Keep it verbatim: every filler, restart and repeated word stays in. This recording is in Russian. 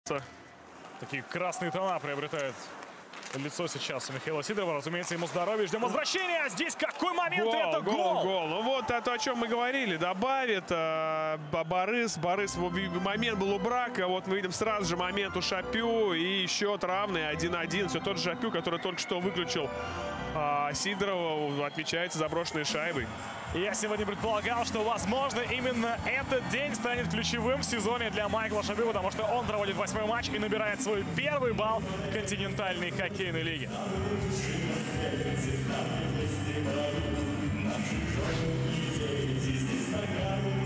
Такие красные тона приобретает лицо сейчас у Михаила Сидорова. Разумеется, ему здоровья. Ждем возвращения. Здесь какой момент? Гол, Это гол! гол, гол. Ну вот это, о чем мы говорили. Добавит э, Борис. Борис, момент был у Брака. Вот мы видим сразу же момент у Шапю. И счет равный один один. Все тот же Шапю, который только что выключил э, Сидорова. Отмечается заброшенной шайбой. Я сегодня предполагал, что, возможно, именно этот день станет ключевым в сезоне для Майкла Шапю, потому что он проводит восьмой матч и набирает свой первый балл континентальной хоккейной лиги. Здесь